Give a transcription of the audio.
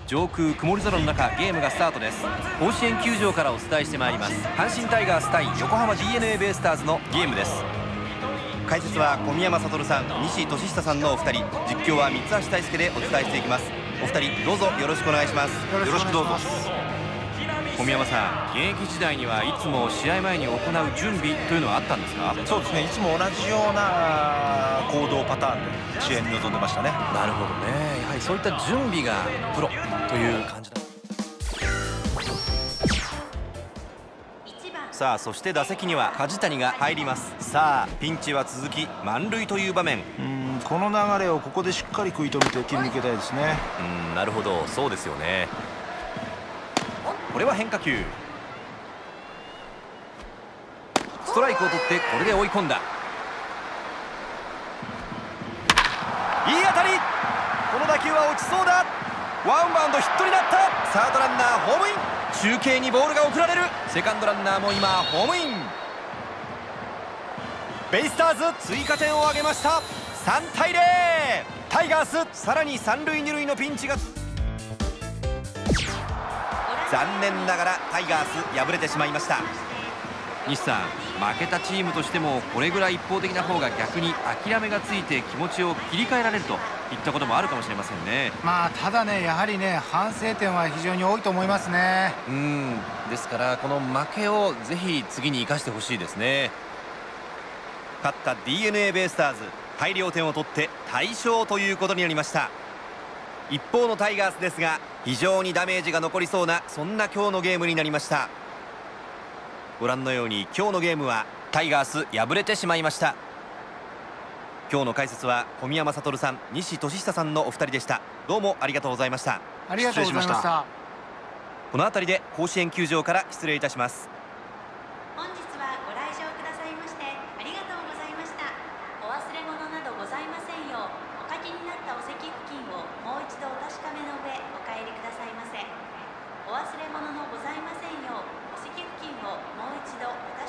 上空曇り空の中、ゲームがスタートです。甲子園球場からお伝えしてまいります。阪神タイガース対横浜 DeNA ベイスターズのゲームです。解説は小宮山悟さん、西俊久さんのお二人、実況は三橋大輔でお伝えしていきます。お二人どうぞよろしくお願いします。 よろしくどうぞ。 小宮山さん、現役時代にはいつも試合前に行う準備というのはあったんですか？ そうですね、いつも同じような行動パターンで試合に臨んでましたね。 なるほどね。やはりそういった準備がプロという感じだ。さあ、そして打席には梶谷が入ります。さあ、ピンチは続き満塁という場面。 この流れをここでしっかり食い止めて切り抜けたいですね。 なるほど、そうですよね。これは変化球。ストライクを取ってこれで追い込んだ。いい当たり。この打球は落ちそうだ。ワンバウンドヒットになった。サードランナーホームイン。中継にボールが送られる。セカンドランナーも今ホームイン。ベイスターズ追加点を挙げました。3対0。タイガース、さらに三塁二塁のピンチが。残念ながらタイガース敗れてしまいました。西さん、負けたチームとしてもこれぐらい一方的な方が逆に諦めがついて気持ちを切り替えられるといったこともあるかもしれませんね。 ただね、やはりね、反省点は非常に多いと思いますね。 ですからこの負けをぜひ次に生かしてほしいですね。勝った DeNA ベイスターズ、大量点を取って大勝ということになりました。一方のタイガースですが、非常にダメージが残りそうな、そんな今日のゲームになりました。ご覧のように今日のゲームはタイガース敗れてしまいました。今日の解説は小宮山悟さん、西俊久さんのお二人でした。どうもありがとうございました。 ありがとうございました。 この辺りで甲子園球場から失礼いたします。 本日はご来場くださいましてありがとうございました。お忘れ物などございませんよう、お書きになったお席付近をもう一度お確かめの上お帰りくださいませ。お忘れ物のございませんよう、お席付近をもう一度お確かめの上